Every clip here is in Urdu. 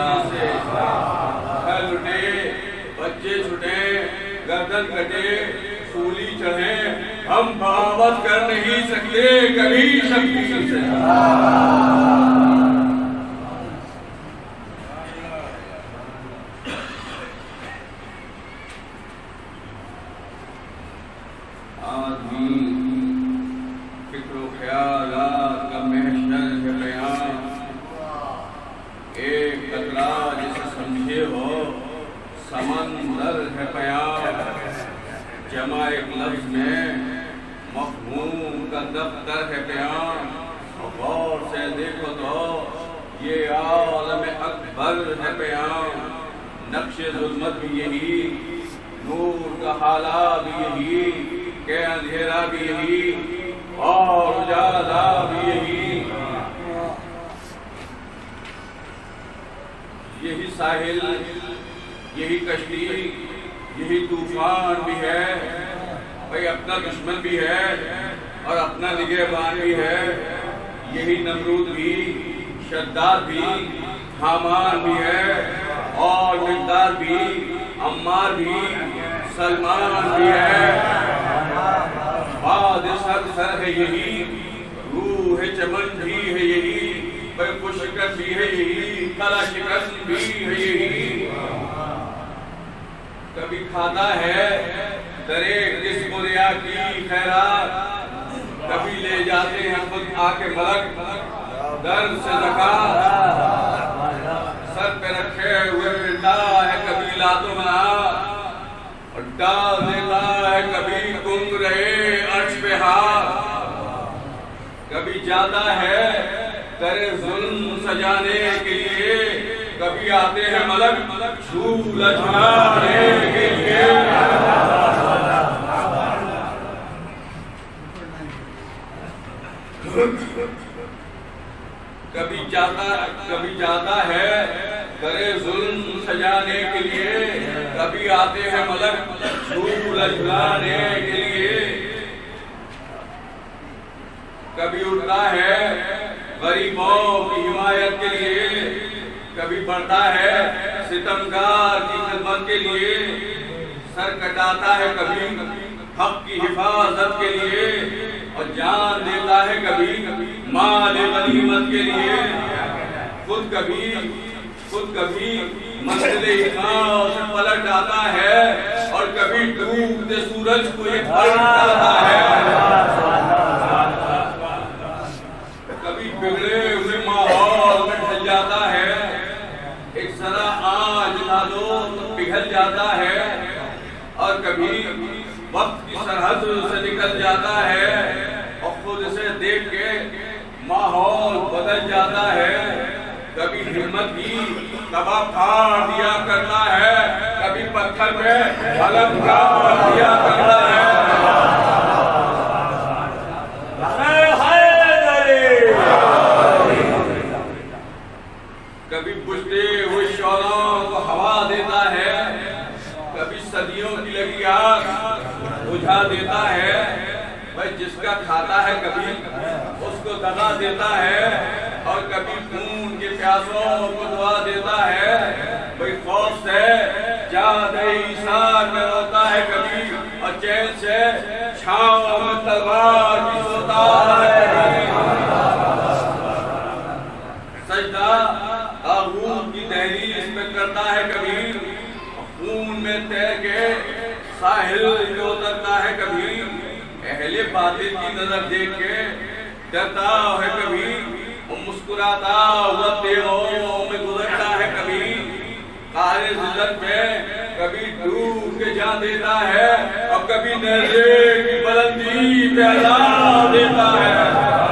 گھر لٹے بچے چھٹے گردن کٹے سولی چڑھے ہم بغاوت کر نہیں سکتے کبھی شبیر سے فکر و خیالات کا محشر ہے بیان ایک قطرہ جسے سمجھے ہو سمندر ہے بیان جمع ایک لفظ میں مفہوم کا دفتر ہے بیان غور سے دیکھو تو یہ عالم اکبر ہے بیان نقش ظلمت بھی یہی نور کا حالہ بھی یہی کہ اندھیرا بھی یہی اور اجالا بھی یہی ساحل یہی کشتی یہی طوفان بھی ہے بھائی اپنا دشمن بھی ہے اور اپنا نگہبان بھی ہے یہی نمرود بھی شداد بھی حامان بھی ہے اور مقدار بھی عمار بھی سلمان بھی ہے باد سر ہے یہی روح چمن بھی ہے یہی خوشکر بھی ہے یہی کلا شکن بھی ہے یہی کبھی کھاتا ہے درے جسم و ریا کی خیرات کبھی لے جاتے ہیں خود آ کے ملک درد سے زکات سر پہ رکھے ہوئے پھرتا ہے کبھی لاتوں میں اور ڈال دیتا ہے کبھی گنگ رہے عرش پہ ہاتھ کبھی جاتا ہے تیرے ظلم سجانے کے لیے کبھی آتے ہیں ملک جھول جھلانے کے لیے کبھی جاتا ہے تیرے ظلم سجانے کے لیے کبھی آتے ہیں ملک جھول جھلانے کے لیے کبھی اٹھتا ہے غریبوں کی حمایت کے لیے کبھی بڑھتا ہے ستمگار کی خدمت کے لیے سر کٹاتا ہے کبھی حق کی حفاظت کے لیے اور جان دیتا ہے کبھی مال غنیمت کے لیے خود کبھی منزل ایمان سے پلٹ آتا ہے اور کبھی ڈوبتے سورج کو یہ پلٹ آتا ہے کبھی بگڑے ہوئے ماحول میں ڈھل جاتا ہے ایک ذرا آنچ لا دو تو پگھل جاتا ہے اور کبھی وقت کی سرحد سے نکل جاتا ہے اور خود سے دیکھ کے ماحول بدل جاتا ہے کبھی ہمت بھی تباہ پھاڑ دیا کرتا ہے کبھی پتھر میں علم گاڑ دیا کرتا ہے کبھی بجھتے ہوئے شعلوں کو ہوا دیتا ہے کبھی صدیوں کی لگی آگ بجھا دیتا ہے بھائی جس کا کھاتا ہے کبھی اس کو دغا دیتا ہے اور کبھی خون کے پیاسوں کو دعا دیتا ہے بھائی خوف سے جان عیسیٰ میں روتا ہے کبھی اور چین سے چھاؤں میں تلوار بھی سوتا ہے سجدہ طاغوت کی دہلیز میں کرتا ہے کبھی خون میں تیر کے ساحل میں اترتا ہے کبھی اہل باطل کی نظر دیکھ کے ڈرتا ہے کبھی وہ مسکراتا ہوا تیغوں میں گزرتا ہے کبھی قہر ذلت میں کبھی ڈوب کے جان دیتا ہے اور کبھی نیزے کی بلندی پہ اذان دیتا ہے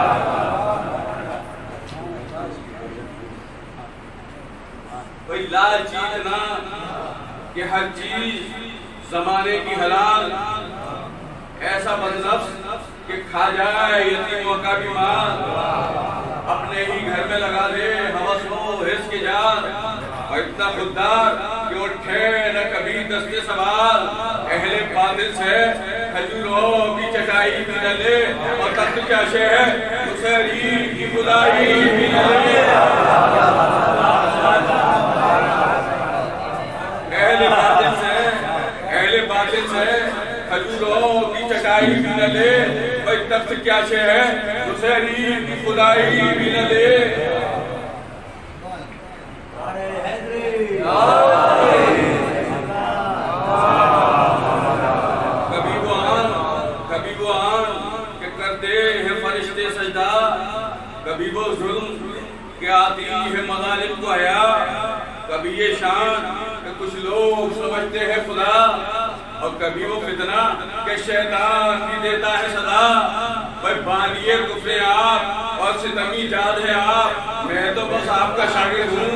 کوئی لالچی اتنا کہ ہر چیز زمانے کی حلال ایسا بدنفس کہ کھا جائے یتیموں کا بھی مال اپنے ہی گھر میں لگا دے ہوس و حرص کی جان اور اتنا خوددار کہ اٹھے نہ کبھی دستے سوال اہل باطل سے کھجوروں کی چٹائی بھی نہ لے اور تخت کیا شے ہے اسے کی خدائی بھی نہ لے کچلوں کی چٹائی بھی نہ لے، بھائی تخت کیا شے ہے حسینی کی خدائی بھی نہ لے۔ کبھی وہ آن کہ کرتے ہیں فرشتے سجدہ، کبھی وہ ظلم کہ آتی ہے مظالم کو حیا، کبھی یہ شان کہ کچھ لوگ سمجھتے ہیں خدا، اور کبھی وہ فتنہ کہ شیطان بھی دیتا ہے صدا۔ بھائی بانیے کفر آپ اور ستمی جاد ہے آپ، میں تو بس آپ کا شاگرد ہوں۔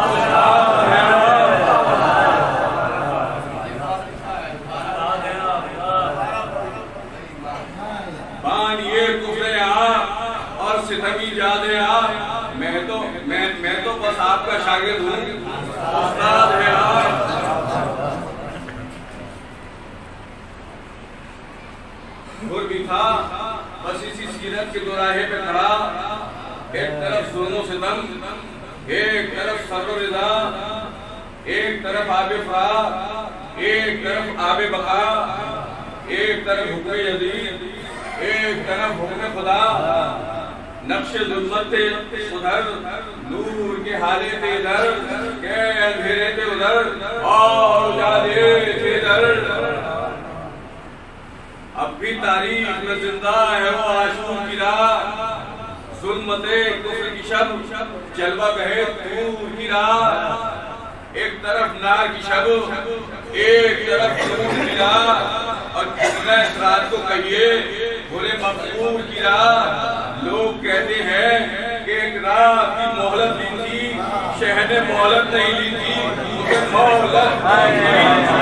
بانیے کفر آپ اور ستمی جاد ہے آپ، میں تو بس آپ کا شاگرد ہوں، استاد ہے آپ۔ گھر بھی تھا بس اسی سیرت کے دوراہے پہ کھڑا، ایک طرف ظلم و ستم، ایک طرف صبر و رضا، ایک طرف آب فراق، ایک طرف آب بقا، ایک طرف حکم یزید، ایک طرف حکم خدا۔ نقش ظلمت تھے ادھر، نور کے حالے تھے ادھر، کہ اندھیرے تھے ادھر اور اجالے تھے ادھر۔ اب بھی تاریخ میں زندہ ہے وہ عاشور کی راہ، ظلمت کفر کی شب جلوہ گہے طور کی راہ۔ ایک طرف نار کی شب، ایک طرف نور کی راہ، اور کتنا اسرار کو کہیے بھولے مقبول کی راہ۔ لوگ کہتے ہیں کہ ایک رات کی مہلت لی تھی، شہر نے مہلت نہیں لی تھی، اسے مہلت نہیں لی تھی۔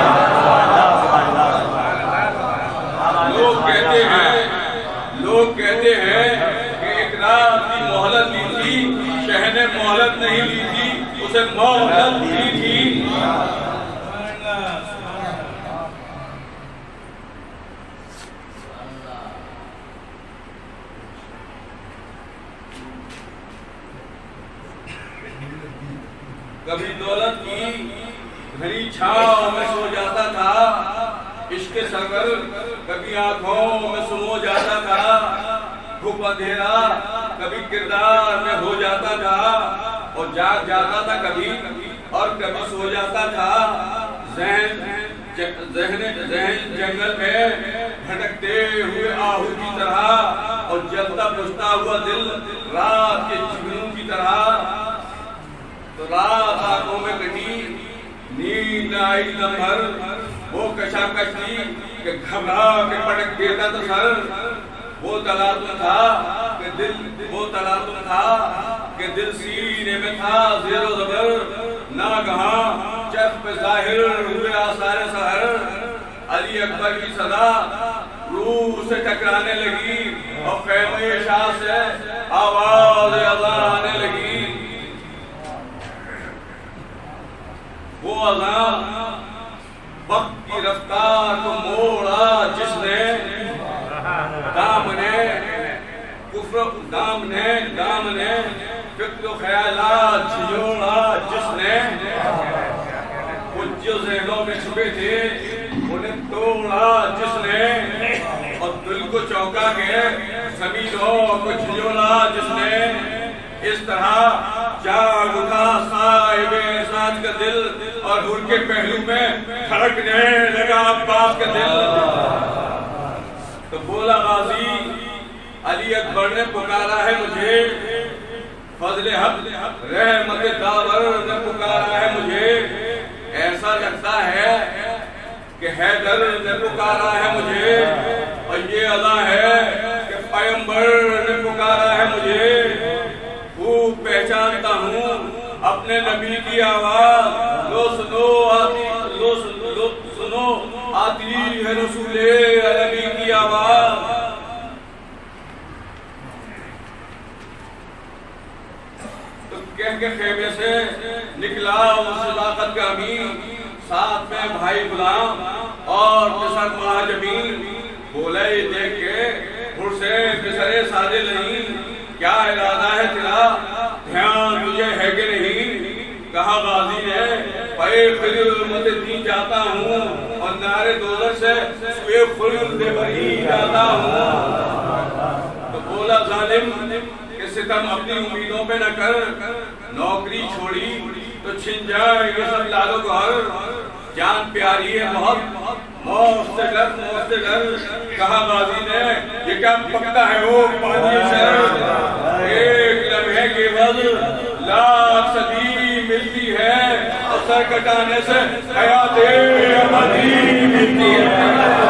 لوگ کہتے ہیں کہ ایک رات کی مہلت لی تھی، شہر نے مہلت نہیں لی تھی، اسے مہلت لی تھی۔ کبھی دولت کی گھنی چھاؤں میں سو جاتا تھا، عشق سرور کبھی آنکھوں میں سمو جاتا تھا، گھپ اندھیرا کبھی کردار میں ہو جاتا تھا، اور جاگ جاتا تھا کبھی اور کبھی سو جاتا تھا۔ ذہن جنگل میں بھٹکتے ہوئے آہو کی طرح، اور جلتا بجھتا ہوا دل رات کے جگنوں کی طرح۔ تو رات آنکھوں میں کٹی، نیند آئی لمحر، وہ کشاکش تھی کہ گھبرا کے پٹک دیتا تھا سر۔ وہ تلاطم تھا کہ دل سینے میں تھا زیر و زبر، ناگہاں چرخ پہ ظاہر ہوئے آثار سحر۔ علی اکبر کی صدا روح سے ٹکرانے لگی، اور خیمہ شاہ سے آواز اذان آنے لگی۔ وہ اذان وقت کی رفتار کو موڑا جس نے، دامنے فکر و خیالات جھجوڑا جس نے، وہ جو ذہنوں میں چھپے تھے انہیں توڑا جس نے، اور دل کو چونکا کے زمینوں کو جھجوڑا جس نے۔ اس طرح جاگ اٹھا صاحب احسان کا دل، اور ان کے پہلو میں دھڑکنے لگا عباس کا دل۔ تو بولا غازی علی اکبر نے پکارا ہے مجھے، فضل حق رحمت داور نے پکارا ہے مجھے۔ ایسا لگتا ہے کہ حیدر نے پکارا ہے مجھے، اور یہ ادا ہے کہ پیغمبر نے پکارا ہے مجھے۔ خوب پہچانتا ہوں اپنے نبی کی آواز، لو سنو آتی ہے رسول عربی کی آواز۔ تو کہہ کے خیمے سے نکلا وہ صداقت کا امین، ساتھ میں بھائی غلام اور پسر ماہ جمیل۔ بولے دیکھ کے حسین پسرے سادے نہیں، کیا ارادہ ہے تیرا، دھیان تجھے ہے کہ نہیں؟ کہا غازی نے پے خدمت دی جاتا ہوں، اور نارے دوزخ سے سوئے خلد بری جاتا ہوں۔ تو بولا ظالم کہ ستم اپنی امیدوں پہ نہ کر، نوکری چھوڑی تو چھن جائے یہ سب لالو گھر، جان پیاری ہے بہت، موت سے ڈر، موت سے ڈر۔ کہا غازی نے یہ کیا پکتا ہے وہ پانی سر، ایک لمحے کے عوض لاکھ صدی ملتی ہے، اور سر کٹانے سے حیات ابدی ملتی ہے۔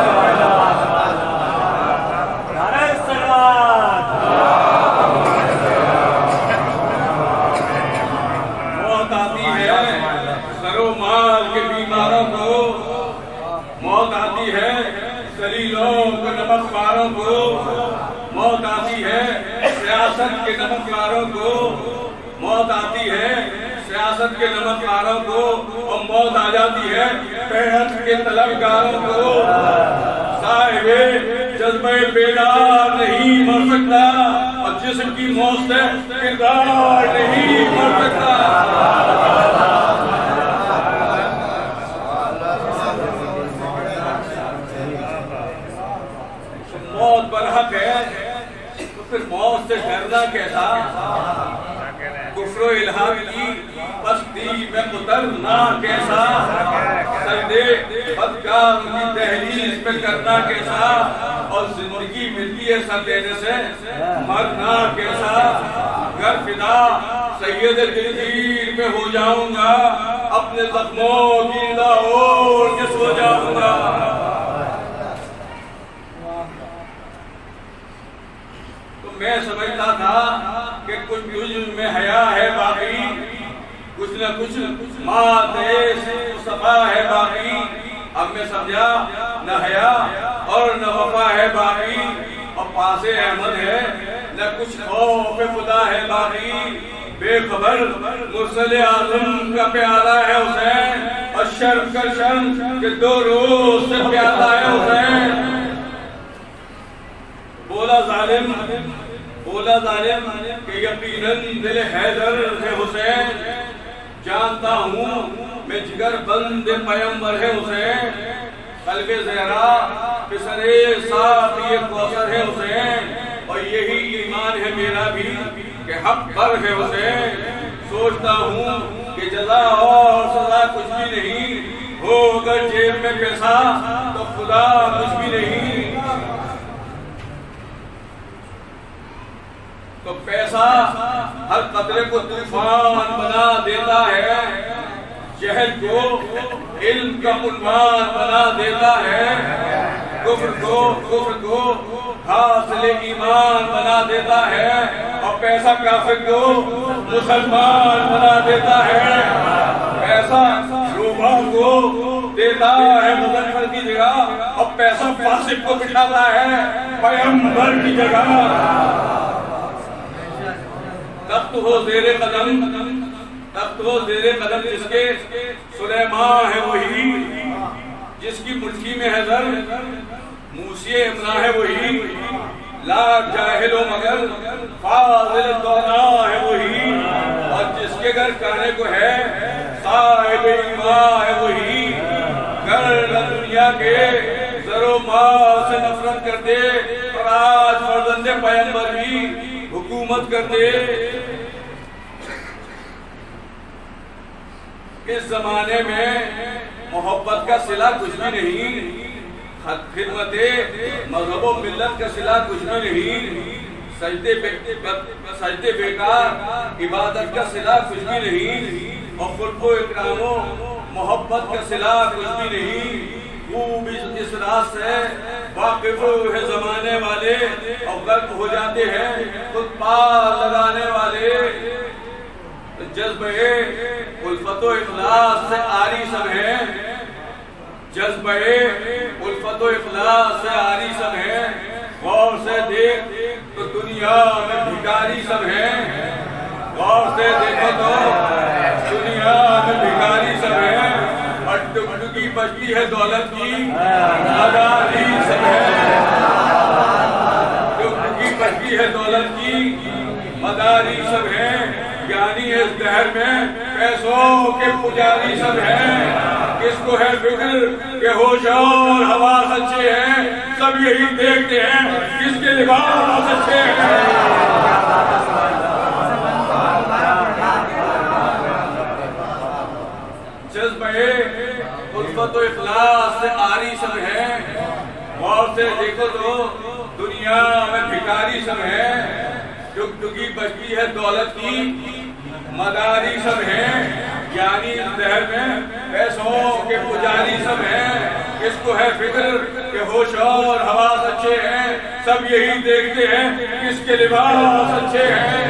موت آتی ہے سر و مال کے بیماروں کو، موت آتی ہے ذلیلوں کو، نمک خواروں کو، موت آتی ہے سیاست کے نمک خواروں کو، موت آتی ہے سیاست کے نمک خواروں کو، اور موت آ جاتی ہے بیعت کے طلبگاروں کو۔ صاحب جذبہ بیدار نہیں مر سکتا، اور جسم کی موت سے کردار نہیں مر سکتا۔ موت برحق ہے تو پھر موت سے ڈرنا کیسا؟ کفر و الحاد کی بستی میں اترنا کیسا؟ سجدے بدکار کی دہلیز پہ کرنا کیسا؟ اور زندگی ملتی ہے سر دینے سے مرنا کیسا؟ گر فدا سید الجزیر میں ہو جاؤں گا، اپنے زخموں کی لاہور کے سو جاؤں گا۔ میں سمجھتا تھا کہ کچھ میں حیا ہے باقی، کچھ نہ کچھ مادے صفا ہے باقی۔ اب میں سمجھا نہ حیا اور نہ وفا ہے باقی، اور پاس احمد ہے نہ کچھ خوف خدا ہے باقی۔ بے خبر مرسل اعظم کا پیالہ ہے حسین، اور شرم کا شرم کہ دو روز سے پیالہ ہے حسین۔ بولا ظالم کہ یقیناً دل حیدر ہے حسین، جانتا ہوں میں جگر بند پیمبر ہے حسین، قلب زہرا پسر صافی کوثر ہے حسین، اور یہی ایمان ہے میرا بھی کہ حق پر ہے حسین۔ سوچتا ہوں کہ جزا اور سزا کچھ بھی نہیں، ہو اگر جیب میں پیسہ تو خدا کچھ بھی نہیں۔ تو پیسہ ہر قطرے کو طوفان بنا دیتا ہے، جہل کو علم کا عنوان بنا دیتا ہے، کفر کو حاصل ایمان بنا دیتا ہے، اور پیسہ کافر کو مسلمان بنا دیتا ہے۔ پیسہ شوبھا کو دیتا ہے مظفر کی جگہ، اور پیسہ فاسق کو بٹھاتا ہے پیغمبر کی جگہ۔ تخت ہو زیر قدم جس کے سلیمان ہے وہی، جس کی مٹھی میں ہے زر موسی امرا ہے وہی، لاکھ جاہل و مگر فاضل دونا ہے وہی، اور جس کے گھر کہنے کو ہے صاحب ایمان ہے وہی۔ گر دنیا کے زر و مال سے نفرت کر دے، اور آج فرزند پیغمبر بھی حکومت کر دے۔ اس زمانے میں محبت کا صلہ کچھ بھی نہیں، خدمت مذہب و ملت کا صلہ کچھ بھی نہیں، سجدے بیکار عبادت کا صلہ کچھ بھی نہیں، اور خلق و اکرام و محبت کا صلہ کچھ بھی نہیں۔ خوب اس راز سے واقف ہے زمانے والے، اور غرق ہو جاتے ہیں خود پار لگانے والے۔ جذبہ الفت و اخلاص سے آری سب ہے، جذبہ الفت و اخلاص سے آری سب ہے، غور سے دیکھ تو دنیا میں بھکاری سب ہے، غور سے دیکھو تو دنیا میں بھکاری سب ہے، اور ٹکٹکی بچتی ہے دولت کی مداری سب ہے، ٹکٹکی بچتی ہے دولت کی مداری سب ہے، یعنی اس دہر میں پیسوں کے پجاری سب ہیں، کس کو ہے فکر کہ ہوش اور حواس اچھے ہیں، سب یہی دیکھتے ہیں کس کے لباس اچھے ہیں۔ جذبہ الفت و اخلاص سے آری سب ہے، غور سے دیکھو تو دنیا میں بھکاری سب ہے، ڈگ ڈگی بچتی ہے دولت کی مداری سب ہیں، یعنی شہر میں پیسوں کے پجاری سب ہیں، کس کو ہے فکر کہ ہوش اور حواس اچھے ہیں، سب یہی دیکھتے ہیں کس کے لباس اچھے ہیں۔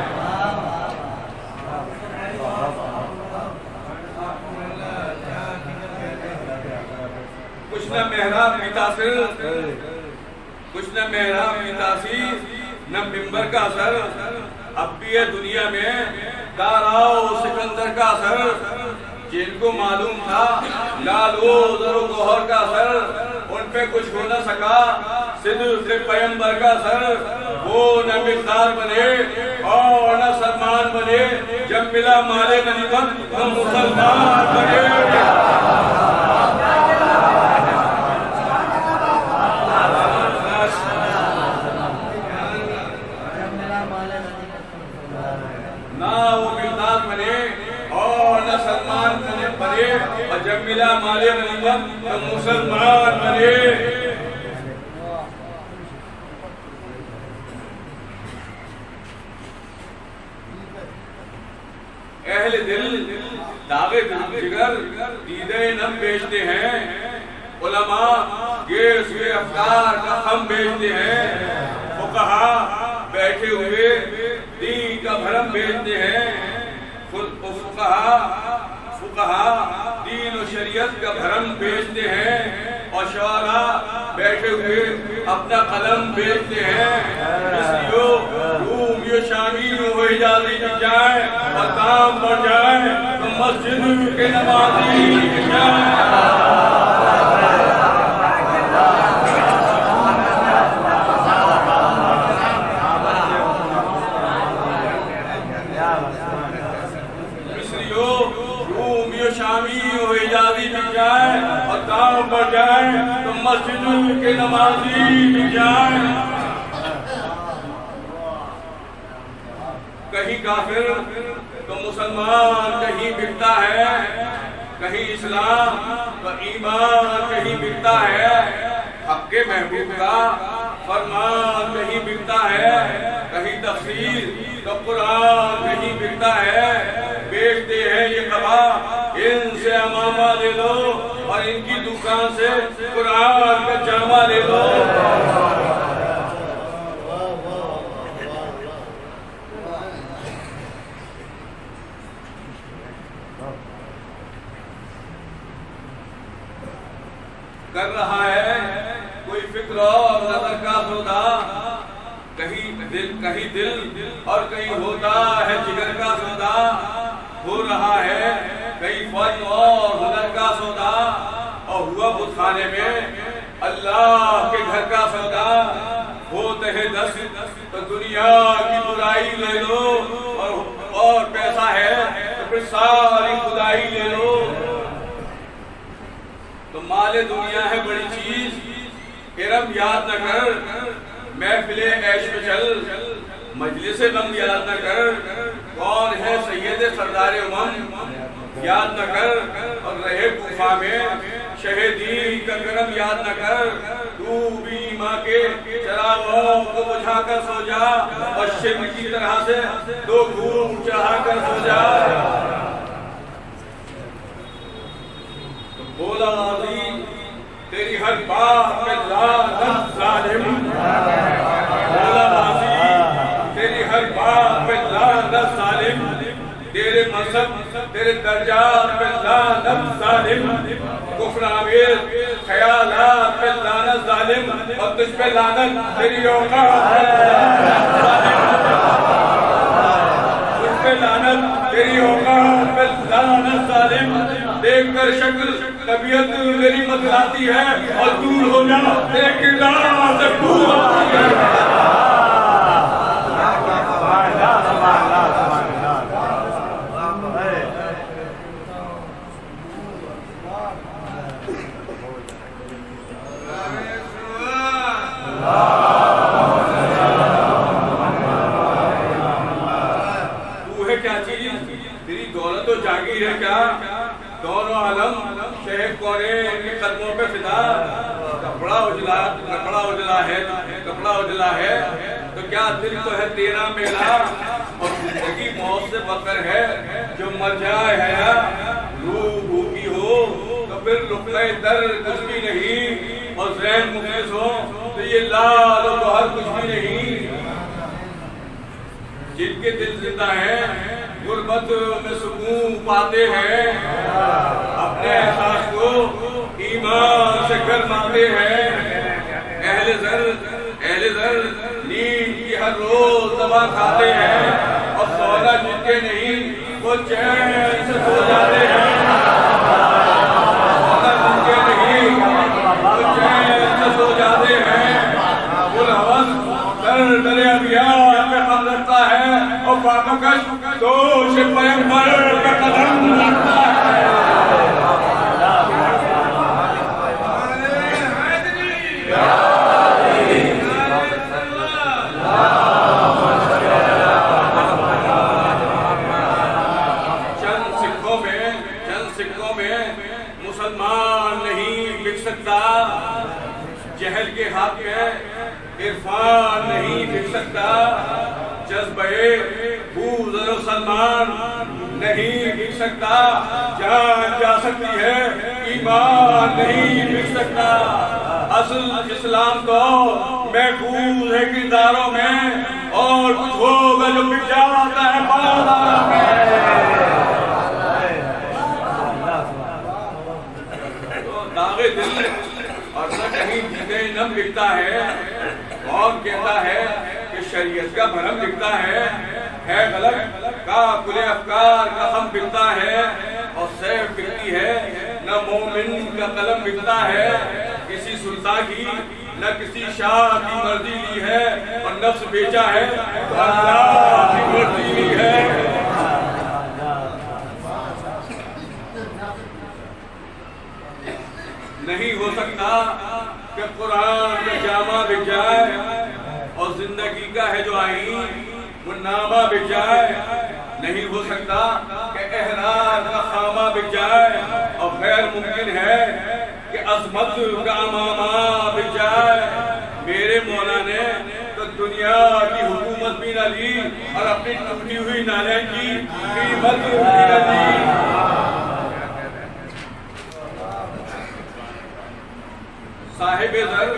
کچھ نہ محراب کی تاثیر، کچھ نہ محراب کی تاثیر، نہ ممبر کا اثر، اب بھی ہے دنیا میں دارا و سکندر کا اثر، جن کو معلوم تھا لال و زر و گوہر کا اثر، ان پہ کچھ ہو نہ سکا صدق پیمبر کا اثر، وہ نہ مقدار بنے اور نہ سلمان بنے، جب ملا مال غنیمت ہم مسلمان بنے۔ اور جب ملا مال غنیمت تو مسلمان بنے۔ اہل دل داغے جگر دیدے نم بیچتے ہیں، علماء یہ سوئے افکار کا خم بیچتے ہیں، فقہا بیٹھے ہوئے دین کا بھرم بیچتے ہیں، فقہا دین و شریعت کا بھرم بیچتے ہیں، اور شعراء بیٹھے ہوئے اپنا قلم بیچتے ہیں، مصریوں رومیوں شامیوں وہ اجازت مل جائے اور کام بڑھ جائے تو مسجد کے نمازی مل جائے۔ اور کام بڑھ جائے تو مسجد کے نمازی مل جائے۔ کہیں کافر تو مسلمان کہیں بکتا ہے، کہیں اسلام تو ایمان کہیں بکتا ہے، حق کے محبوب کا فرمان کہیں بکتا ہے، کہیں تفسیر تو قرآن کہیں بکتا ہے، بیچتے ہیں یہ قبا ان سے امامہ لے لو اور ان کی دکان سے قرآن کا جامع لے لو۔ کر رہا ہے کوئی فکر اور نظر کا سودا، کہیں دل اور کہیں ہوتا ہے جگر کا سودا، ہو رہا ہے کہیں فن اور ہنر کا سودا، اور ہوا بت خانے میں اللہ کے گھر کا سودا، ہوتے ہیں دس تو دنیا کی برائی لے لو، اور پیسہ ہے تو پھر ساری خدائی لے لو۔ تو مال دنیا ہے بڑی چیز، ارم یاد نہ کر، محفل عیش میں چل، مجلس غم یاد نہ کر، کون ہے سید سردار امم یاد نہ کر، اور رہے کوفہ میں شہیدی کا کرم یاد نہ کر، تو بھی ماں کے چراغوں کو بجھا کر سو جا، اور شرک کی طرح سے دو گھوم چڑھا کر سو جا۔ بولا غازی تیری ہر بات پہ لعنت ظالم، بولا غازی تیری ہر بات پہ لعنت ظالم، تیرے مذہب تیرے درجات پہ لعنت ظالم، کفر آمیز خیالات پہ لعنت ظالم، اور تجھ پہ لعنت تیری اوقات پہ لعنت ظالم، تجھ پہ لعنت تیری اوقات پہ لعنت ظالم۔ دیکھ کر شکل طبیعت میری بتلاتی ہے، اور دور ہو جا تیرے کردار سے دور آتی ہے۔ دونوں عالم شیخ کونین کے قدموں پہ فدا. کپڑا اجلا ہے تو کیا دل تو ہے تیرا میرا, اور زندگی موت سے بکر ہے جو مر جائے حیا. روح بھوکی ہو تو پھر لقمہ در کچھ بھی نہیں, اور ذہن مفلس ہو تو یہ لال و گوہر کچھ بھی نہیں. جن کے دل زندہ ہیں غربت میں سکون پاتے ہیں, اپنے احساس کو ایمان سے گرماتے ہیں. اہل زر نیند کی ہر روز دوا کھاتے ہیں, اور سونا جن کے نہیں وہ چین سے سو جاتے ہیں. سونا جن کے نہیں وہ چین سے سو جاتے ہیں. الحوث در ابیات میں خم رکھتا ہے, اور پاکش دوش پیغمبر کا قدم رکھتا ہے. چند سکوں میں مسلمان نہیں بک سکتا, جہل کے ہاتھ میں عرفان نہیں بک سکتا. جذبے بوزر و سلمان نہیں بک سکتا, جان جا سکتی ہے ایمان نہیں بک سکتا. اصل اسلام تو محفوظ ہے کرداروں میں, اور کچھ ہوگا جو بک جاتا ہے بازاروں میں. داغے دل اور نہ کہیں جینے نم لکھتا ہے, اور کہتا ہے کہ شریعت کا بھرم لکھتا ہے غلط کا کل افکار کا خم بکتا ہے, اور سیف بکتی ہے نہ مومن کا قلم بکتا ہے. کسی سلطان کی نہ کسی شاہ کی مرضی لی ہے, اور نفس بیچا ہے تو اللہ کی مرضی لی ہے. نہیں ہو سکتا کہ قرآن کا جامع بک جائے, اور زندگی کا ہے جو آئین وہ نامہ بک جائے. نہیں ہو سکتا کہ احرار کا خامہ بک جائے, اور غیر ممکن ہے کہ عظمت کا امامہ بک جائے. میرے مولا نے تو دنیا کی حکومت بھی نہ لی, اور اپنی ٹوٹی ہوئی نالے کی قیمت بھی نہ لی. صاحب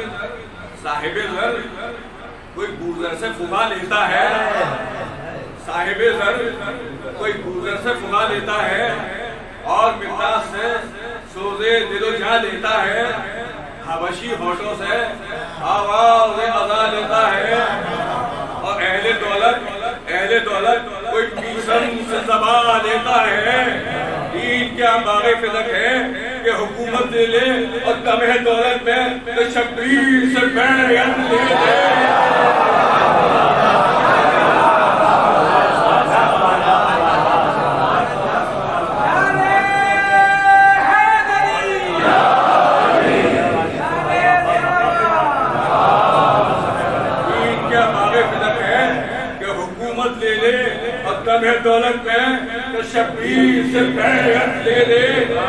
زر کوئی گوزر سے فغا لیتا ہے, صاحب زر کوئی گوزر سے فغا لیتا ہے, اور مقدار سے سوزے دل و جان لیتا ہے. حبشی ہوٹوں سے آواز اذا لیتا ہے, اور اہل دولت کوئی پیسم سے زبان لیتا ہے. دین کیا باغ فلک ہے کہ حکومت دے لے, اور دم دولت میں تو شبیر سے بیعت لے لے. دولت میں تو شبیر سے بیعت لے لے.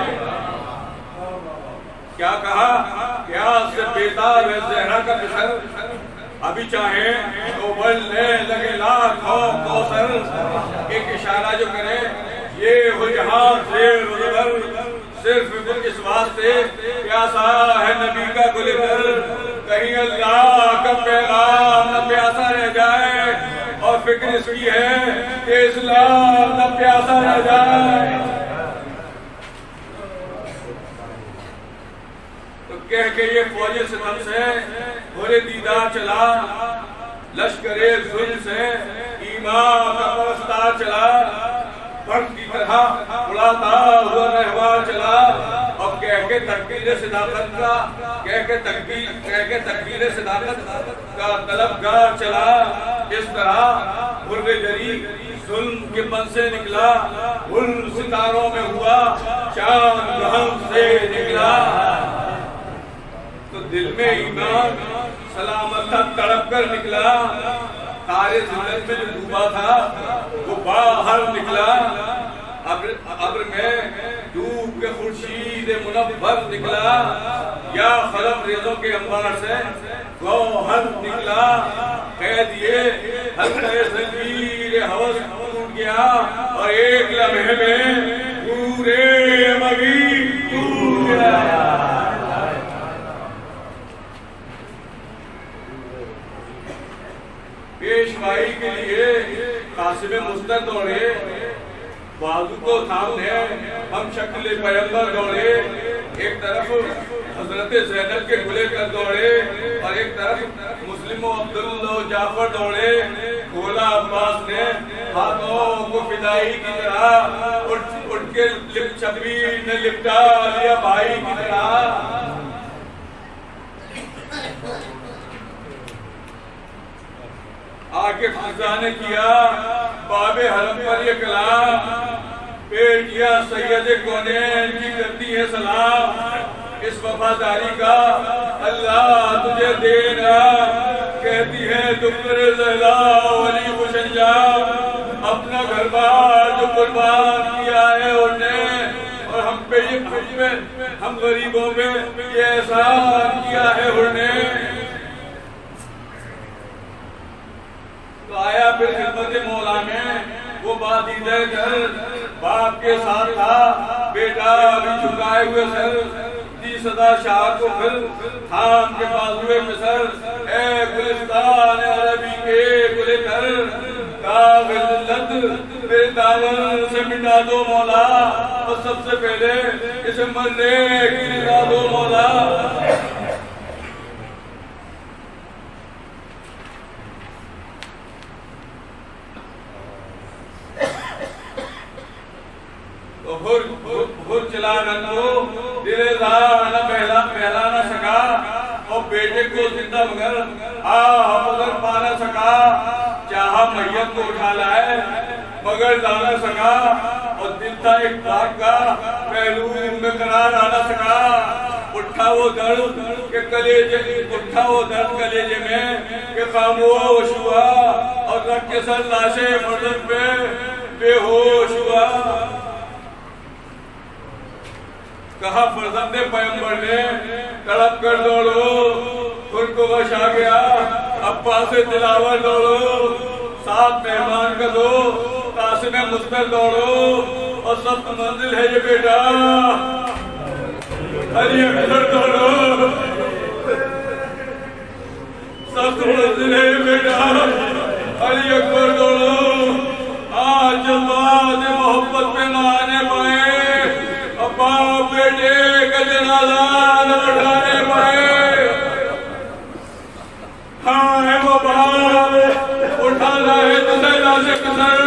کیا کہا پیاس سے بیتاب ہے زہرا کا بسر, ابھی چاہیں تو بلنے لگے لاکھوں کوثر. ایک اشارہ جو کرے یہ ہو جہاں زیر و زبر, صرف اس واسطے پیاسا ہے نبی کا گلزر. کہیں اللہ کا پیغام نہ پیاسا رہ جائے, اور فکر اس کی ہے کہ اسلام نہ پیاسا رہ جائے. تو کہہ کے یہ فوج ستم سے بھورے دیدار چلا, لشکر ظلم سے ایمان کا پرستار چلا. فرد کی طرح اڑاتا ہوا رہوار چلا, اور کہہ کے تکبیر صداقت کا طلبگار چلا. اس طرح مرغ جری ظلم کے بن سے نکلا, گل ستاروں میں ہوا چاند رحم سے نکلا. تو دل میں ایمان سلامت تھا تڑپ کر نکلا, تارے ذلت میں جو ڈوبا تھا وہ باہر نکلا. ابر میں ڈوب کے خورشید منور نکلا، یا خلق ریزوں کے انبار سے گوہر نکلا، قید یہ حلقہ زنجیر ہوس ٹوٹ گیا، اور ایک لمحے میں پورے مغی ٹوٹ گیا۔ پیشوائی کے لیے قاسم مستر دوڑے، بازو کو تھامنے ہم شکل پیغمبر دوڑے، ایک طرف حضرت زینب کے گلے کر دوڑے اور ایک طرف مسلم و عبداللہ و جعفر دوڑے۔ گھولا عباس نے ہاتھوں کو فدائی کی طرح اٹھ کے شبیر نے لپٹا لیا بھائی کی طرح۔ آگے فضا نے کیا باب حرم پر یہ کلام، بیٹیا سید کونین کی کرتی ہے سلام، اس وفاداری کا اللہ تجھے دینا، کہتی ہے دختر زہرا ولی خوشنجا، اپنا گھر بار جو قربان کیا ہے انہوں نے، اور ہم پہ ہم غریبوں میں یہ احسان کیا ہے انہوں نے۔ تو آیا پھر خدمت مولا میں وہ بادیدہ گھر، باپ کے ساتھ تھا بیٹا بھی جھکائے ہوئے سر، دی صدا شاہ کو پھر تھام کے بازوئے مصر، اے گلستان عربی کے گلے کر، داغ ذلت میرے دامن سے مٹا دو مولا، اور سب سے پہلے اسے مرنے کی رضا دو مولا۔ بھر چلا رنگو دل زار نہ پہلا نہ سکا، اور بیٹے کو زندہ مگر مگر پا نہ سکا، چاہا میت کو اٹھا لائے مگر لا نہ سکا، اور دل تھا ایک پاک کا پہلو میں قرار آ نہ سکا۔ اٹھا وہ درد کہ کلیجے میں کہ خاموش ہوا، اور رکھ کے سر لاشے مردن پہ بے ہوش ہوا۔ کہا فرزند پیغمبر نے تڑپ کر دوڑو، خود کو غش آ گیا ابا سے دلاور دوڑو، ساتھ مہمان کا دو قاسم مستر دوڑو، اور سخت منزل ہے یہ بیٹا علی اکبر دوڑو، سخت منزل ہے یہ بیٹا علی اکبر دوڑو، آج جذبات محبت پہ نہ آنے پائے، باپ بیٹے کا جنازہ نہ اٹھانے پائے، ہاں ہے وہ باپ اٹھانا ہے جسے لاشے کسر،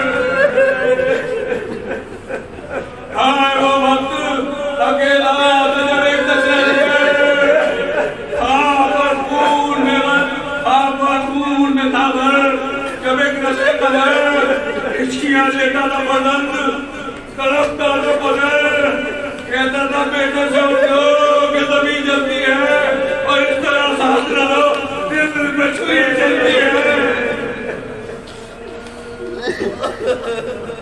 ہاں ہے وہ وقت اکیلا جب ایک تشریح، ہاں پر خون میں تھا بھر، جب ایک نشے قدر عشقیاں لیتا تھا پسند، تڑپتا تو پدر، کہتا تھا بیٹے سے اٹھو کہ زمین جلتی ہے، اور اس طرح ساتھ رہو دل میں چھری چلتی ہے۔